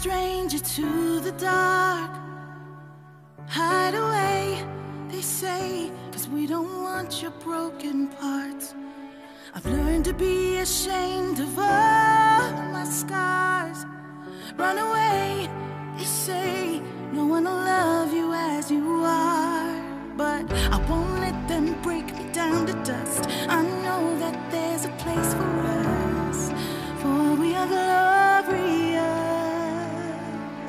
stranger to the dark. Hide away, they say, 'cause we don't want your broken parts. I've learned to be ashamed of all my scars. Run away, they say, no one will love you as you are. But I won't let them break me down to dust. I know that there's a place for us, for we are glorious.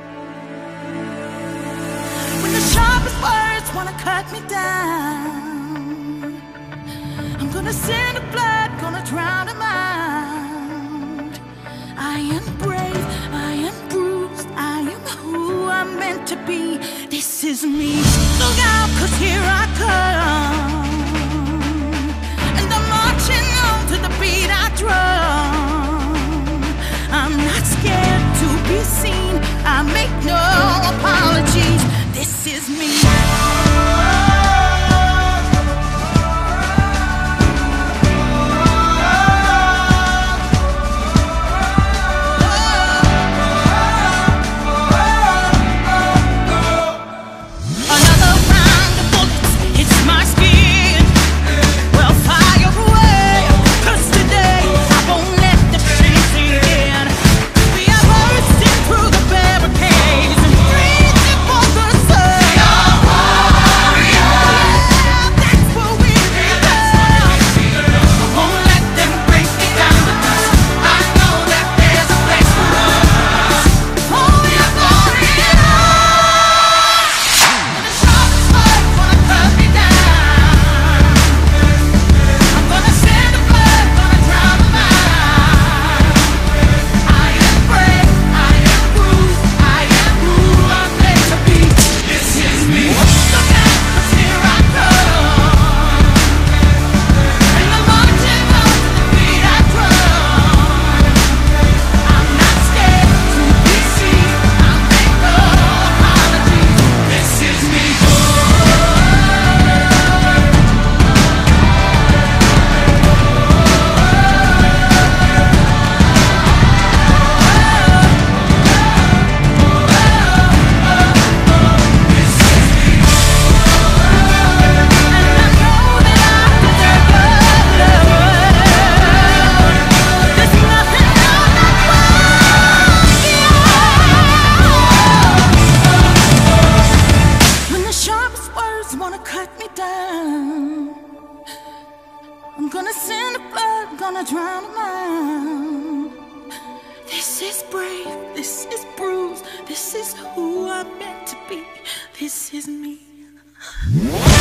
When the sharpest words wanna cut me down, I'm gonna send a blood, gonna drown them out. I am brave, I am bruised, I am who I'm meant to be. This is me. Look out, 'cause here I come, and I'm marching on to the beat I drum. I'm not scared to be seen, I make no apologies. This is me. I'm gonna send the blood, gonna drown them out. This is brave, this is bruised, this is who I'm meant to be. This is me.